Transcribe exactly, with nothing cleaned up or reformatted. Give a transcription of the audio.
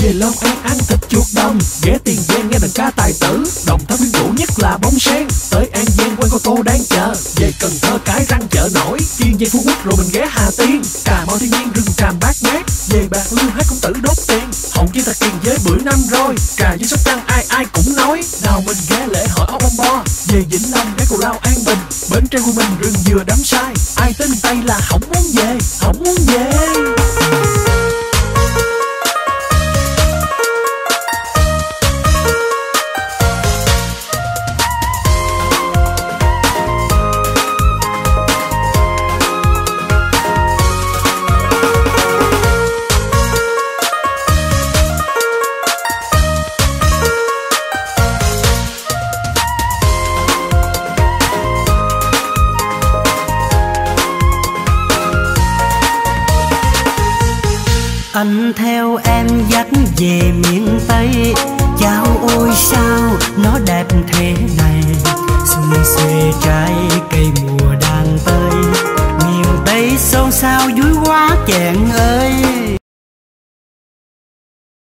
về Long An ăn thịt chuột đồng, ghé Tiền Giang nghe đàn ca tài tử, Đồng Tháp quyến rũ nhất là bóng sen, tới An Giang quanh cô tô đang chờ, về Cần Thơ Cái Răng chợ nổi, Kiên Giang Phú Quốc rồi mình ghé Hà Tiên, Cà Mau thiên nhiên rừng tràm bát ngát, về Bạc Liêu hát công tử đốt tiền, Hồng Chi Thạch Kiền với bưởi năm rồi, Trà với Sóc Trăng ai ai cũng nói, nào mình ghé lễ hội ốc bông bo, về Vĩnh Long ghé Cù Lao An Bình, Bến Tre của mình rừng dừa đắm say, ai tin Tây là không muốn về, không muốn về. Anh theo em dắt về miền Tây, chao ôi sao nó đẹp thế này. Xuân xuê trái cây mùa đang tới, miền Tây xôn xao vui quá chàng ơi.